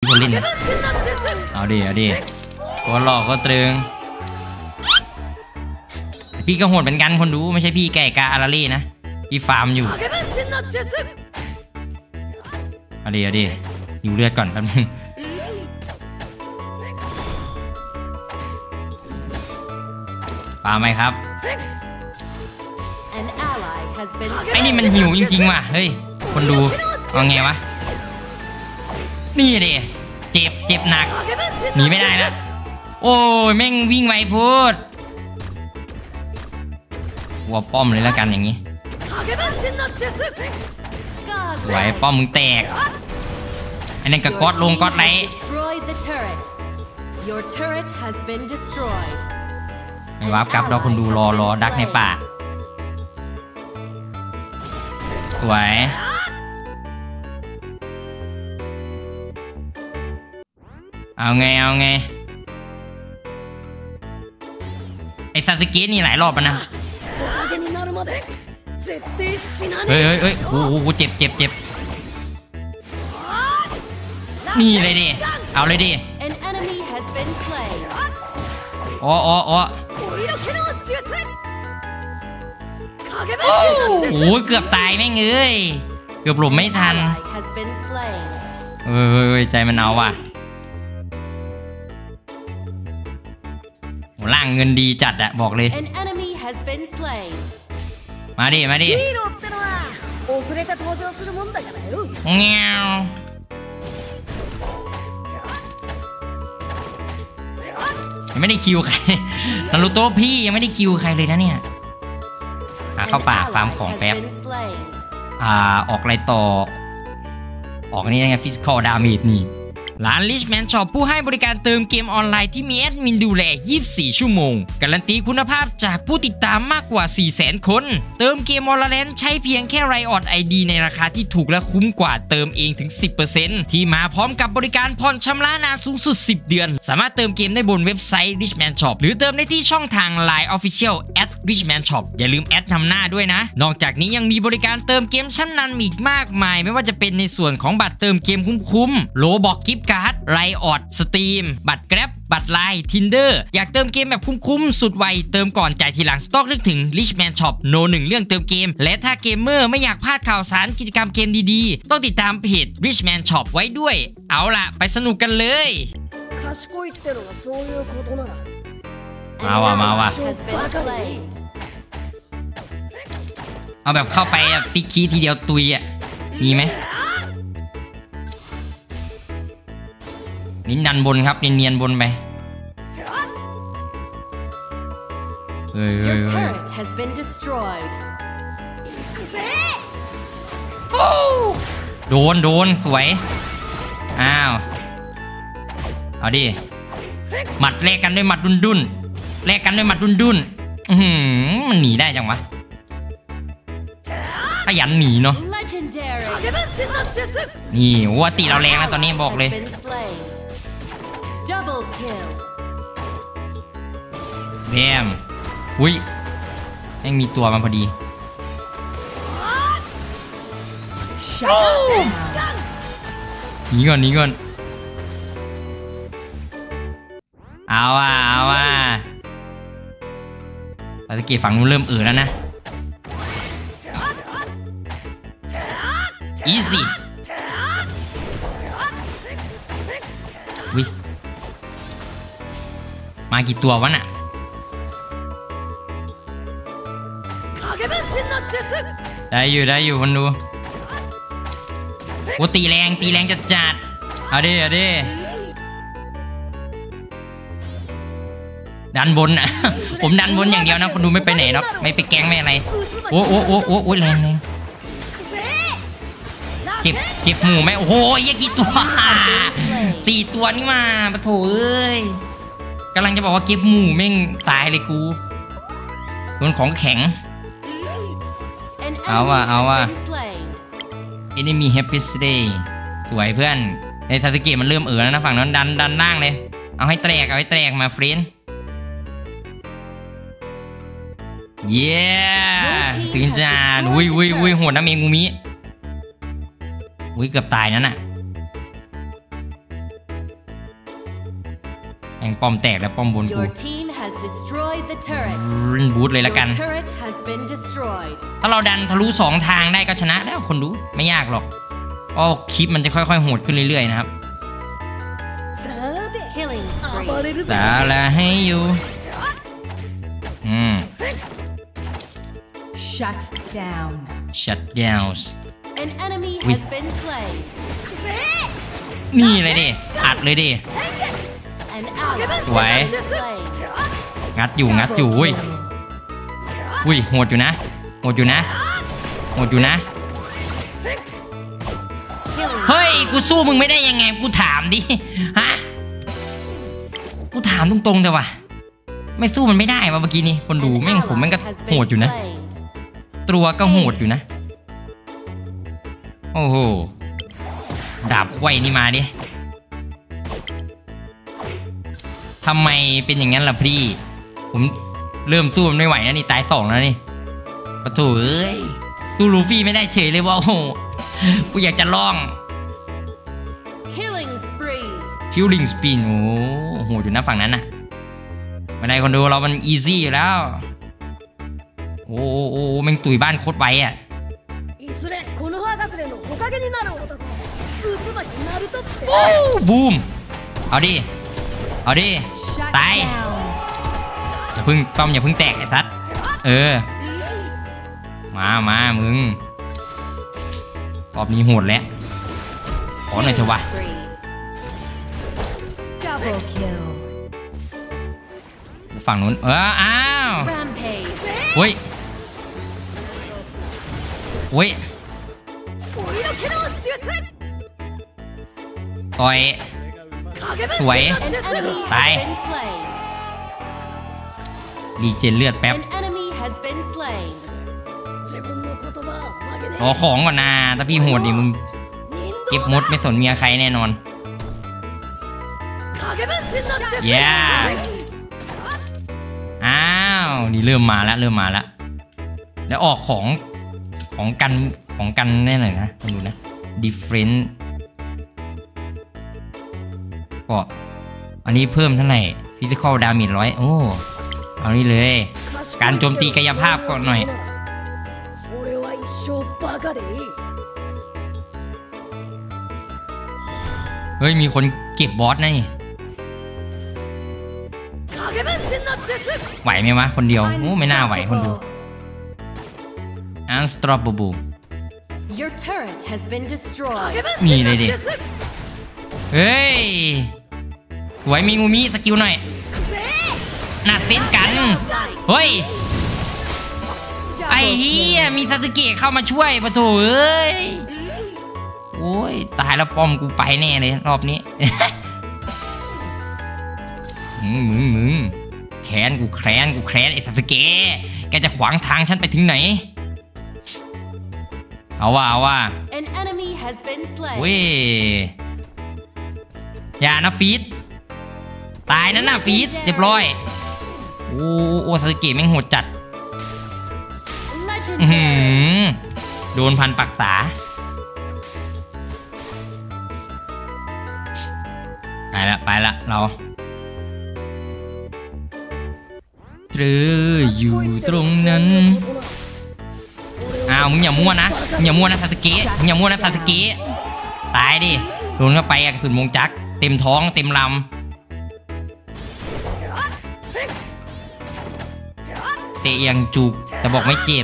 คนเล่นนะเอาดิตัวหลอกก็ตรึงพี่ก็โหดเหมือนกันคนดูไม่ใช่พี่แก่กาอาราเล่นะพี่ฟาร์มอยู่เอาดิอยู่เลือดก่อนแป๊บนึงฟาร์มไหมครับไอ้นี่มันหิวจริงๆว่ะเฮ้ยคนดูเอาไงวะนี่ดิเจ็บหนักหนีไม่ได้นะโอ้ยแม่งวิ่งไวพูดวัวป้อมเลยแล้วกันอย่างนี้ไหวป้อมมึงแตกอันนั้นกับก๊อตลงก๊อตไหนไม่วาร์ปกลับเราคนดูรอดักในป่าสวยเอาไงไอ้ซาสึเกะนี่หลายรอบแล้วนะเฮ้ยโอ้โหเจ็บนี่เลยดิเอาเลยดิอ๋อโอ้เกือบตายแม่งเอ้ยเกือบหลบไม่ทันใจมันเอาว่ะล่างเงินดีจัดอะบอกเลยมาดิเงี้ยยังไม่ได้คิวใครนารูโตะพี่ยังไม่ได้คิวใครเลยนะเนี่ยเข้าป่าฟาร์มของแป๊บออกอะไรต่อออกนี่ไงฟิสิกอลดาเมจนี่ร้าน Richman Shop ผู้ให้บริการเติมเกมออนไลน์ที่มีแอดมินดูแล 24 ชั่วโมงการันตีคุณภาพจากผู้ติดตามมากกว่า 400,000 คนเติมเกม Valorant ใช้เพียงแค่ Riot ID ในราคาที่ถูกและคุ้มกว่าเติมเองถึง 10% ที่มาพร้อมกับบริการผ่อนชำระนานสูงสุด 10 เดือนสามารถเติมเกมได้บนเว็บไซต์ Richman Shop หรือเติมได้ที่ช่องทาง Line Official @Richman Shop อย่าลืมแอดนำหน้าด้วยนะนอกจากนี้ยังมีบริการเติมเกมชั้นนำอีกมากมายไม่ว่าจะเป็นในส่วนของบัตรเติมเกมคุ้มๆโลบอกกิฟต์การ์ดไรออดสตรีมบัตรแกร็บบัตรไลน์ Tinder อยากเติมเกมแบบคุ้มๆสุดไวเติมก่อนจ่ายทีหลังต้องนึกถึง Richman Shop โน1เรื่องเติมเกมและถ้าเกมเมอร์ไม่อยากพลาดข่าวสารกิจกรรมเกมดีๆต้องติดตามเพจ Richman Shop ไว้ด้วยเอาล่ะไปสนุกกันเลยมาว่ะเอาแบบเข้าไปติ๊กคีทีเดียวตุยมีไหมนินดันบนครับเนียนบนไปโดนสวยอ้าวเอาดิหมัดแลกกันด้วยหมัดดุนมันหนีได้จังวะขยันหนีเนาะนี่วัวตีเราแรงนะตอนนี้บอกเลยแบมอุ้ยยังมีตัวมาพอดีหนีก่อนเอาว่ะซาสึเกะฝั่งนู้นเริ่มแล้วนะอีซี่วิมากี่ตัววะน่ะได้อยู่มันดูโอ้ตีแรงจัดเอาดิดันบนอ่ะ ผมดันบนอย่างเดียวนะคนดูไม่ไปไหนหรอกไม่ไปแกงไม่อะไรโอ้แรงเก็บหมูไหมโอ้โหยกี่ตัว4 ตัวนี่มาปะโถเอ้ยกำลังจะบอกว่าเก็บหมูแม่งตายเลยกูโดนของแข็งเอาว่ะ Enemy Happy Day สวยเพื่อนในซาสึเกะมันเริ่มแล้วนะฝั่งนั้นดันล่างเลยเอาให้แตกมาเฟรนเย้ถึงจานอุ้ยโหดนะเมงูมิเกือบตายนั่นน่ะแองป้อมแตกแล้วป้อมบนกู Your team has destroyed the turret. บูทเลยละกัน Your turret has been destroyed. ถ้าเราดันทะลุ2 ทางได้ก็ชนะแล้วคนดูไม่ยากหรอกก็คลิปมันจะค่อยๆโหดขึ้นเรื่อยๆนะครับ Killing spree. สาละให้อยู่ Shut down. shut downs An enemy has been slain. นี่เลยดิอัดเลยดิ An ally has สวย been slain. งัดอยู่อุ้ยโหดอยู่นะโหดอยู่นะ Killing เฮ้ยกูสู้มึงไม่ได้ยังไงกูถามดิฮะกูถามตรงๆแต่ว่าไม่สู้มันไม่ได้วะเมื่อกี้นี้คนดูแม่งผมแม่งก็โหดอยู่นะตัวก็โหดอยู่นะโอ้โหดาบไขว้นี่มาดิทำไมเป็นอย่างนั้นล่ะพี่ผมเริ่มสู้มันไม่ไหวนะนี่ตาย2แล้วนี่ปะโถเอ้ยสู้ลูฟี่ไม่ได้เฉยเลยว่าโอ้โหกูอยากจะลอง Killing spree. คิวลิงสปินโอ้โหอยู่นะฝั่งนั้นน่ะไม่ได้คนดูเรามันอีซี่อยู่แล้วโอ้แม่งตุยบ้านโคตรไวอ่ะบูมเอาดิ Shut ตาย down. อย่าเพิ่งแตกไอ้สัตว์มามึงรอบนี้โหดแล้วขอหน่อยเถอะวะ Spree. Double kill. ฝั่งนู้นอ้าว Rampage. เฮ้ยต่อยสวย An enemy has Bye. been slain. รีเจนเลือดแป๊บ An enemy has been slain. รอของก่อนนะถ้าพี่โหดดิมึงเก็บมดไม่สนเมียใครแน่นอนเย้อ้าวนี่เริ่มมาแล้วแล้วออกของกันแน่เลยนะดูนะ different ก็อันนี้เพิ่มเท่าไหร่ physical damage 100โอ้เอานี่เลยการโจมตีกายภาพก่อนหน่อยเฮ้ยมีคนเก็บบอสนะนี่ไหวไหมวะคนเดียวโอ้ไม่น่าไหวคนดู unstoppable Your turret has been destroyed. นี่เลยดิเฮ้ยสวยมีงูมีสกิลหน่อยหนัดเส้นกันเฮ้ยไอ้เฮียมีซาสึเกะเข้ามาช่วยปะโถเอ้ยโอ้ยตายแล้วป้อมกูไปแน่เลยรอบนี้ มึงแค้นกูแค้นไอ้ซาสึเกะแกจะขวางทางฉันไปถึงไหนเอาว่า An enemy has been เว้ย slain. อย่านะฟีดตายนั่นน่ะฟีดเรียบร้อยโอ้ซาสึเกะแม่งโหดจัด Legendary. โดนพันปักษาไปละเราเธออยู่ตรงนั้นอ้าวมึงอย่ามั่วนะซาสึเกะตายดิโดนเข้าไปกระสุนมงจักรเต็มท้องเต็มลำเตะยังจุกแต่บอกไม่เจ็บ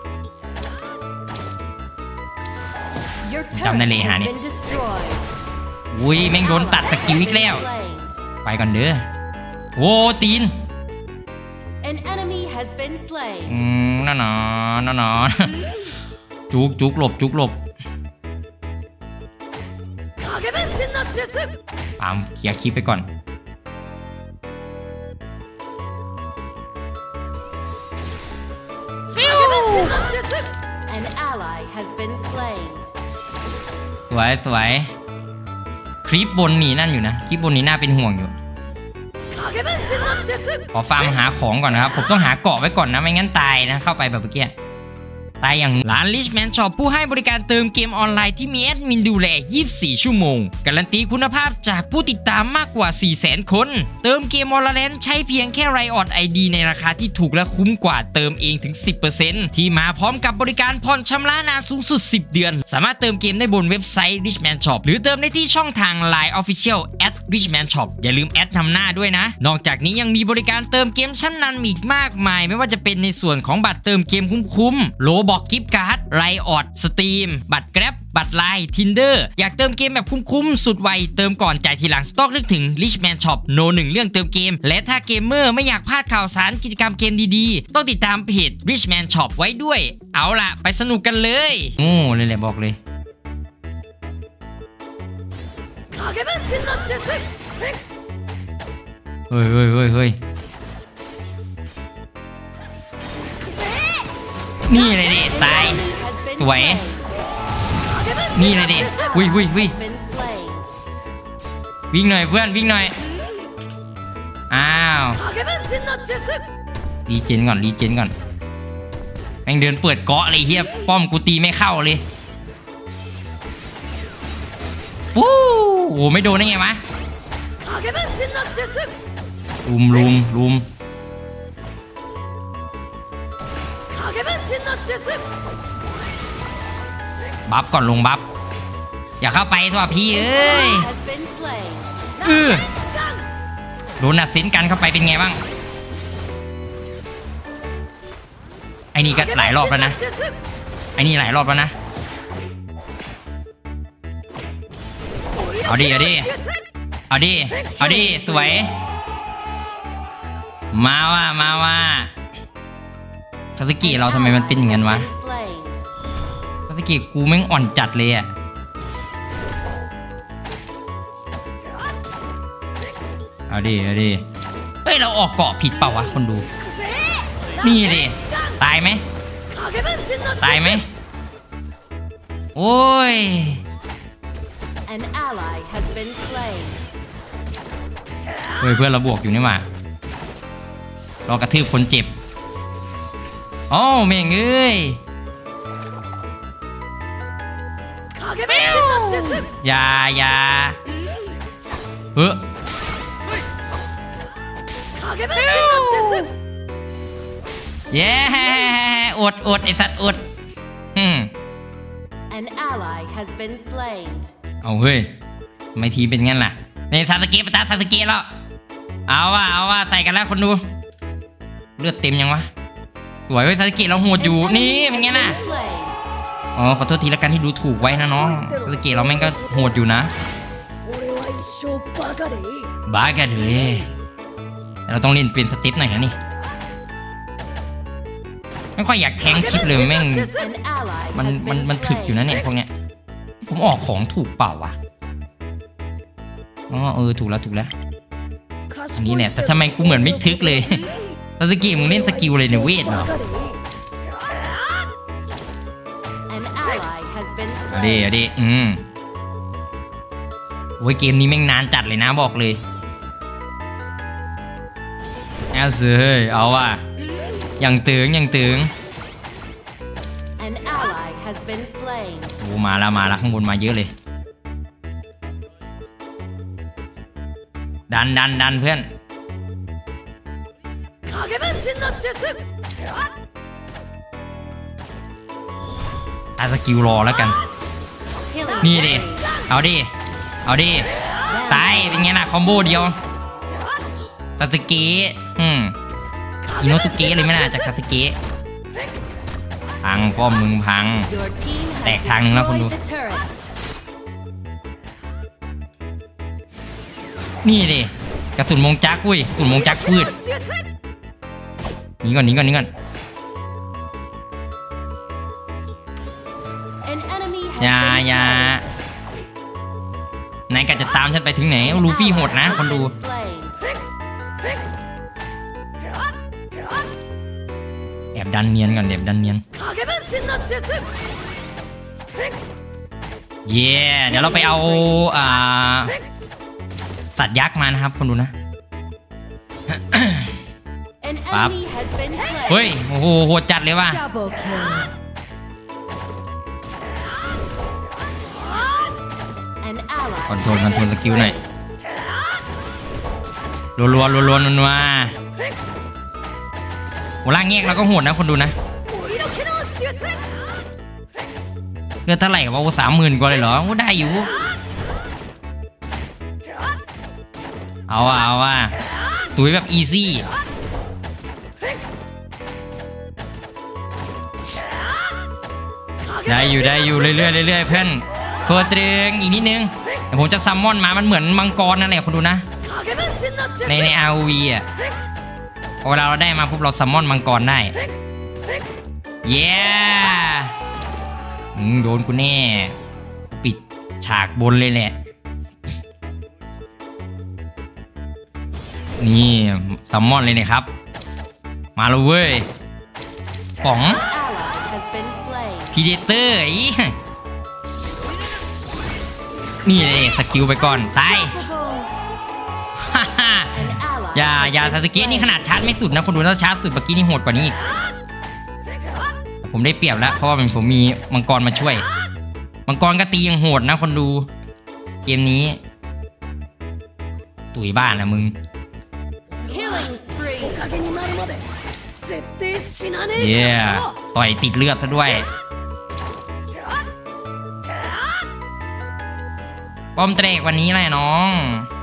Your Trong đây turret lì hả has nè. been destroyed. อุ้ยแม่งโดนตัดสกิลอีกแล้ว Slain. ไปก่อนเด้อโว้ตีน An enemy has been slain. น่าหนอ จุกหลบตามเคลียร์คลิปไปก่อน An ally has been slain. สวยคลิปบนนี่นั่นอยู่นะคลิปบนนี่น่าเป็นห่วงอยู่ขอฟาร์มหาของก่อนนะครับผมต้องหาเกาะไว้ก่อนนะไม่งั้นตายนะเข้าไปแบบเมื่อกี้แต่อย่างร้าน Richman Shop ผู้ให้บริการเติมเกมออนไลน์ที่มีแอดมินดูแล 24 ชั่วโมงการันตีคุณภาพจากผู้ติดตามมากกว่า 400,000 คนเติมเกม Valorant ใช้เพียงแค่ Riot ID ในราคาที่ถูกและคุ้มกว่าเติมเองถึง 10% ที่มาพร้อมกับบริการผ่อนชำระนานสูงสุด 10 เดือนสามารถเติมเกมได้บนเว็บไซต์ Richman Shop หรือเติมได้ที่ช่องทาง Line Official @Richman Shop อย่าลืมแอดนำหน้าด้วยนะนอกจากนี้ยังมีบริการเติมเกมชั้นนำอีกมากมายไม่ว่าจะเป็นในส่วนของบัตรเติมเกมคุ้มๆโลบอกกิฟต์การ์ดไรออดสตรีมบัตรแกร็บบัตรไลน์ทินเดอร์อยากเติมเกมแบบคุ้มๆสุดไวเติมก่อนจ่ายทีหลังต้องนึกถึง Richman Shop โน1เรื่องเติมเกมและถ้าเกมเมอร์ไม่อยากพลาดข่าวสารกิจกรรมเกมดีๆต้องติดตามเพจ Richman Shop ไว้ด้วยเอาล่ะไปสนุกกันเลยโอ้เลยแหละบอกเลยเฮ้ยนี่เลยดิตายสวยนี่เลยดิวิ่งหน่อยเพื่อนวิ่งหน่อยอ้าวรีเจนก่อนแม่งเดินเปิดเกาะเลยเฮียป้อมกูตีไม่เข้าเลยฟู้โอ้ไม่โดนได้ไงวะลุมบัฟก่อนลงบัฟอย่าเข้าไปตัวพี่เอ้ยโดนอัดสินกันเข้าไปเป็นไงบ้างไอ้นี่ก็หลายรอบแล้วนะเอาดิสวยมาว่าซาสึกิเราทำไมมันเป็นอย่างนั้นวะซาสึกิกูแม่งอ่อนจัดเลยอ่ะเอาดิเฮ้ยเราออกเกาะผิดเปล่าวะคนดูนี่ดิตายไหมโอ้ยเฮ้ยเพื่อนเราบวกอยู่นี่หว่าเรากระทืบคนเจ็บอ๋อแม่งเอ้ยอย่าเย้อดไอสัตว์อดเอาเฮ้ยไม่ทีเป็นงั้นล่ะในซาสึเกะปะตาซาสึเกะแล้วเอาว่าใส่กันแล้วคนดูเลือดเต็มยังวะสวยเว้ยซาสึเกะเราโหดอยู่นี่เป็นไงน่ะอ๋อขอโทษทีละกันที่ดูถูกไว้นะน้องซาสึเกะเราแม่งก็โหดอยู่นะบ้ากันเลยเราต้องเล่นเป็นสเต็ปหน่อยนะนี่ไม่ค่อยอยากแทงคลิปเลยแม่งมันถึกอยู่นะเนี่ยพวกเนี้ยผมออกของถูกเปล่าวะอ๋อถูกแล้วอันนี้เนี่ยแต่ทำไมกูเหมือนไม่ทึกเลยซาสึกิมึงเล่นสกิลเลยในเวทเหรอเอาดิโอ้ยเกมนี้แม่งนานจัดเลยนะบอกเลยเอาว่ะยังตึงโอ้มาแล้วข้างบนมาเยอะเลยดันเพื่อนอาสกิลรอแล้วกันนี่ดิเอาดิตายเป็นไงนะคอมโบเดียวซาสึเกะอิโนสุเกะเลยไม่น่าจากซาสึเกะพังป้อมมึงพังแตกทางนึงแล้วคนดูนี่ดิกระสุนมงจักพืดหนีก่อนอย่านายกะจะตามฉันไปถึงไหนลูฟี่โหดนะคนดูแอบดันเนียนเดี๋ยวเราไปเอาสัตว์ยักษ์มานะครับคนดูนะปั๊บเฮ้ยโอ้โหโหดจัดเลยว่ะคอนโทรลสกิลหน่อยรัวนัวโหล่างแยกเราก็โหดนะคนดูนะเลือดเท่าไหร่วะ30,000 กว่าเลยเหรอได้อยู่เอาว่ะตุ๋ยแบบอีซี่ได้อยู่เรื่อยเพื่อนตัวตรึงอีกนิดนึงเดี๋ยวผมจะซัมมอนมามันเหมือนมังกรนั่นแหละคนดูนะใน ROV อ่ะเวลาเราได้มาปุ๊บเราซัมมอนมังกรได้เย้โดนกูแน่ปิดฉากบนเลยแหละนี่ซัมมอนเลยเนี่ยครับมาแล้วเว้ยของพีเดเตอร์นี่เลยสกิลไปก่อนตายอย่าซาสึเกะนี่ขนาดชาร์จไม่สุดนะคนดูถ้าชาร์จสุดเมื่อกี้นี่โหดกว่านี้อีกผมได้เปรียบแล้วเพราะว่าผมมีมังกรมาช่วยมังกรก็ตียังโหดนะคนดูเกมนี้ตุ๋ยบ้านนะมึงเย้ต่อยติดเลือดซะด้วยป้อมเตรกวันนี้แหละน้อง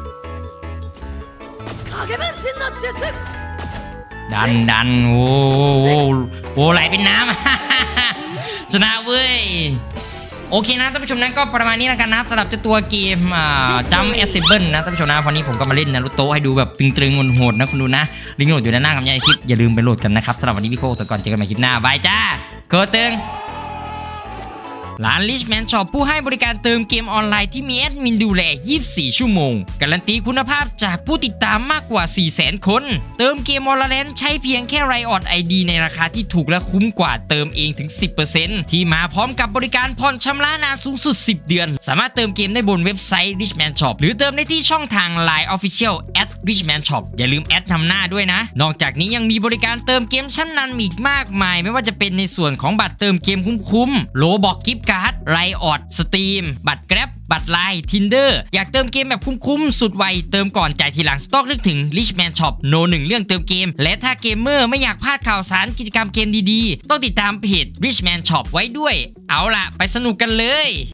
ดันโอ้ไหลเป็นน้ำชนะเว้ยโอเคนะท่านผู้ชมนั้นก็ประมาณนี้แล้วกันนะสำหรับเจ้าตัวเกมจัมป์แอสเซเบิลนะท่านผู้ชมนะวันนี้ผมก็มาเล่นนารูโตะให้ดูแบบตึงๆโหดๆนะคุณดูนะลิงก์โหลดอยู่ด้านหน้าคำใหญ่คลิปอย่าลืมไปโหลดกันนะครับสำหรับวันนี้พี่โคตัวก่อนเจอกันใหม่คลิปหน้าบายจ้าเกิดตึงร้าน Richman Shop ผู้ให้บริการเติมเกมออนไลน์ที่มีแอดมินดูแล 24 ชั่วโมงการันตีคุณภาพจากผู้ติดตามมากกว่า 400,000 คนเติมเกม Valorant ใช้เพียงแค่ Riot ID ในราคาที่ถูกและคุ้มกว่าเติมเองถึง 10% ที่มาพร้อมกับบริการผ่อนชำระนานสูงสุด 10 เดือนสามารถเติมเกมได้บนเว็บไซต์ Richman Shop หรือเติมได้ที่ช่องทาง Line Official @Richman Shop อย่าลืมแอดนำหน้าด้วยนะนอกจากนี้ยังมีบริการเติมเกมชั้นนำอีกมากมายไม่ว่าจะเป็นในส่วนของบัตรเติมเกมคุ้มๆโลบอกกิฟต์การ์ดไรออดสตรีมบัตรแกร็บบัตรไลน์ทินเดอร์อยากเติมเกมแบบคุ้มๆสุดไวเติมก่อนจ่ายทีหลังต้องนึกถึง Richman Shop โน1เรื่องเติมเกมและถ้าเกมเมอร์ไม่อยากพลาดข่าวสารกิจกรรมเกมดีๆต้องติดตามเพจ Richman Shop ไว้ด้วยเอาล่ะไปสนุกกันเลย